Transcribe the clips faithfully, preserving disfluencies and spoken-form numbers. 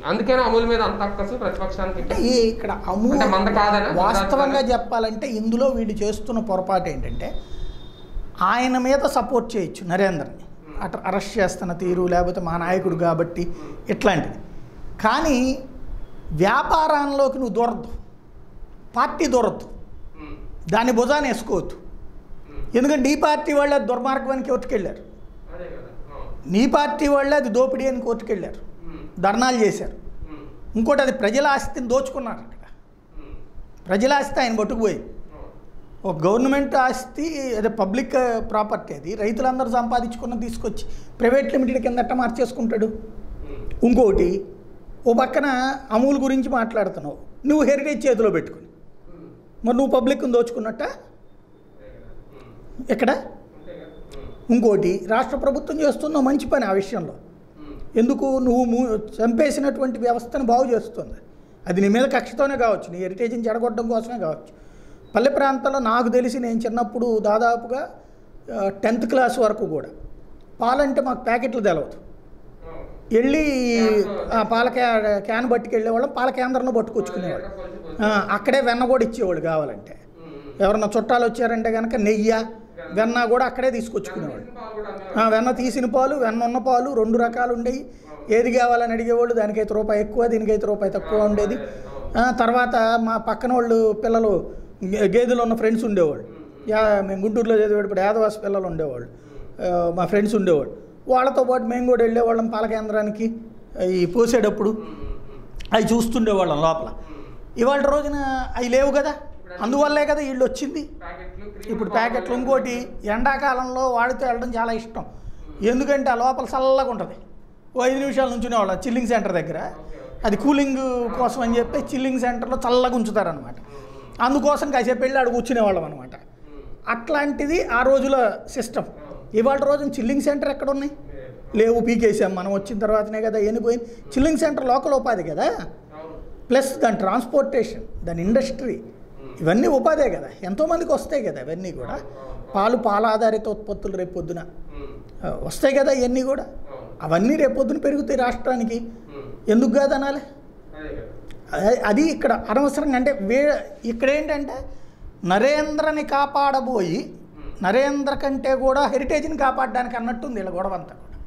అందుకేనా అమూల్ మీద అంత అక్కసు ప్రతిపక్షానికి? ఇక్కడ అమూల్ వాస్తవంగా చెప్పాలంటే ఇందులో వీళ్ళు చేస్తున్న పొరపాటు ఏంటంటే ఆయన మీద సపోర్ట్ చేయొచ్చు నరేంద్రని, అటు అరెస్ట్ చేస్తున్న తీరు లేకపోతే మా నాయకుడు కాబట్టి ఇట్లాంటిది. కానీ వ్యాపారంలోకి నువ్వు దూరద్దు, పార్టీ దూరద్దు, దాన్ని భుజాన్ని వేసుకోవద్దు. ఎందుకంటే ఈ పార్టీ వాళ్ళే అది దుర్మార్గానికి కోర్టుకెళ్ళారు, నీ పార్టీ వాళ్ళే అది దోపిడీ అని కోర్టుకెళ్ళారు, ధర్నాలు చేశారు. ఇంకోటి అది ప్రజల ఆస్తిని దోచుకున్నారు. అక్కడ ప్రజల ఆస్తి ఆయన పట్టుకుపోయింది. ఒక గవర్నమెంట్ ఆస్తి అదే పబ్లిక్ ప్రాపర్టీ, అది రైతులందరూ సంపాదించుకున్న తీసుకొచ్చి ప్రైవేట్ లిమిటెడ్ కిందట మార్చేసుకుంటాడు. ఇంకోటి ఓ పక్కన అమూల్ గురించి మాట్లాడుతున్నావు, నువ్వు హెరిటేజ్ చేతిలో పెట్టుకుని మరి నువ్వు పబ్లిక్ని దోచుకున్నట్ట ఎక్కడ? ఇంకోటి రాష్ట్ర ప్రభుత్వం చేస్తున్న మంచి పని ఆ విషయంలో. ఎందుకు? నువ్వు చంపేసినటువంటి వ్యవస్థను బాగు చేస్తుంది. అది నీ మీద కక్షతోనే కావచ్చు, నీ హెరిటేజ్ని చెడగొట్టడం కోసమే కావచ్చు. పల్లె ప్రాంతాల్లో నాకు తెలిసి నేను చిన్నప్పుడు దాదాపుగా టెన్త్ క్లాస్ వరకు కూడా పాలంటే మాకు ప్యాకెట్లు తెలవదు, వెళ్ళి పాల క్యా క్యాన్ పట్టుకెళ్ళేవాళ్ళం, పాల కేంద్రంలో పట్టుకొచ్చుకునేవాళ్ళు. అక్కడే వెన్న కూడా ఇచ్చేవాళ్ళు కావాలంటే. ఎవరన్నా చుట్టాలు వచ్చారంటే కనుక నెయ్యి వెన్న కూడా అక్కడే తీసుకొచ్చుకునేవాళ్ళు. వెన్న తీసిన పాలు, వెన్న ఉన్న పాలు రెండు రకాలు ఉండేవి. ఏది కావాలని అడిగేవాళ్ళు, దానికైతే రూపాయి ఎక్కువ, దీనికైతే రూపాయి తక్కువ ఉండేది. తర్వాత మా పక్కన వాళ్ళు పిల్లలు గేదెలు ఉన్న ఫ్రెండ్స్ ఉండేవాళ్ళు. యా మేము గుంటూరులో చదివేటప్పుడు యాదవాసి పిల్లలు ఉండేవాళ్ళు, మా ఫ్రెండ్స్ ఉండేవాళ్ళు. వాళ్ళతో పాటు మేము కూడా వెళ్ళేవాళ్ళం పాల కేంద్రానికి. ఈ పోసేటప్పుడు అవి చూస్తుండేవాళ్ళం లోపల. ఇవాళ రోజున అవి లేవు కదా, అందువల్లే కదా వీళ్ళు వచ్చింది ఇప్పుడు ప్యాకెట్లు. ఇంకోటి ఎండాకాలంలో వాడితో వెళ్ళడం చాలా ఇష్టం, ఎందుకంటే ఆ లోపల చల్లగా ఉంటుంది. ఓ ఐదు నిమిషాలు నుంచునేవాళ్ళ చిల్లింగ్ సెంటర్ దగ్గర, అది కూలింగ్ కోసం అని చెప్పి చిల్లింగ్ సెంటర్లో చల్లగా ఉంచుతారనమాట. అందుకోసం కాసేపు వెళ్ళి ఆడ కూర్చునేవాళ్ళం అనమాట. అట్లాంటిది ఆ రోజుల సిస్టమ్. ఇవాళ రోజున చిల్లింగ్ సెంటర్ ఎక్కడ ఉన్నాయి? లేవు, పీకేసాం మనం వచ్చిన తర్వాతనే కదా ఎనిపోయింది. చిల్లింగ్ సెంటర్ లోకల్ ఉపాధి కదా, ప్లస్ దాని ట్రాన్స్పోర్టేషన్, దాని ఇండస్ట్రీ, ఇవన్నీ ఉపాధే కదా, ఎంతోమందికి వస్తాయి కదా. ఇవన్నీ కూడా పాలు పాల ఆధారిత ఉత్పత్తులు రేపు పొద్దున వస్తాయి కదా, ఇవన్నీ కూడా అవన్నీ రేపొద్దున పెరుగుతాయి రాష్ట్రానికి. ఎందుకు కాదనాలి? అది ఇక్కడ అనవసరంగా. అంటే వే ఇక్కడ ఏంటంటే నరేంద్రని కాపాడబోయి నరేంద్ర కంటే కూడా హెరిటేజ్ని కాపాడడానికి అన్నట్టుంది వీళ్ళ గొడవ అంతా కూడా.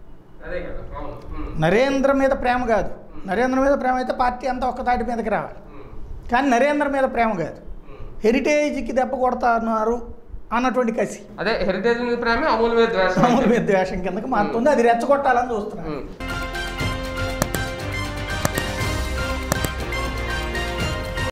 నరేంద్ర మీద ప్రేమ కాదు, నరేంద్ర మీద ప్రేమ అయితే పార్టీ అంతా ఒక్కతాటి మీదకి రావాలి. కానీ నరేంద్ర మీద ప్రేమ కాదు, హెరిటేజ్కి దెబ్బ కొడతారు అన్నటువంటి కసి. అదే హెరిటేజ్ మీద ప్రేమ అమూల్ మీద ద్వేషం, అమూల్ మీద ద్వేషం కిందకి మారుతుంది. అది రెచ్చగొట్టాలని చూస్తున్నాను.